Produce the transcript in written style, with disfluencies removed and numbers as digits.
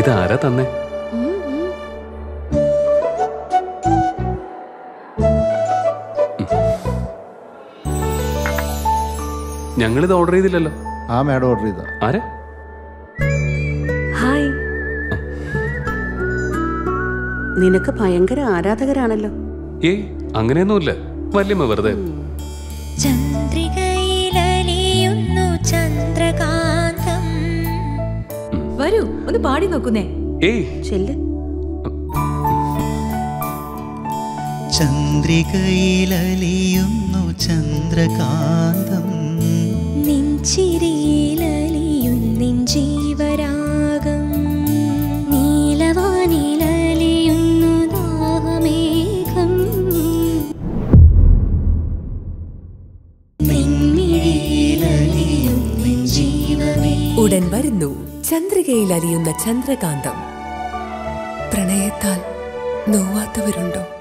ഇതാരാ തന്നെ? ഞങ്ങളിത് ഓർഡർ ചെയ്തില്ലല്ലോ. ആ മാഡം ഓർഡർ ചെയ്ത. ആരാ? ഹായ്. നിനക്ക് ഭയങ്കര ആരാധകരാണല്ലോ. ഏയ് അങ്ങനെയൊന്നുമില്ല, വല്യമ്മ വെറുതെ. വരൂ ഒന്ന് പാടി നോക്കുന്നേ. ഏയ് ചെല്ല്. ചന്ദ്രികയിലലിയുന്നു ചന്ദ്രകാന്തം, നെഞ്ചിരിയിലലിയുന്നിൻ ജീവരാഗം, നീലവാനിലലിയുന്നു ദാഹമേഘം, നിൻമിഴിയിലലിയുന്നിൻ ജീവമേ. ഉടൻ വരുന്നു ചന്ദ്രികയിൽ അലിയുന്ന ചന്ദ്രകാന്തം. പ്രണയത്താൽ നോവാത്തവരുണ്ടോ?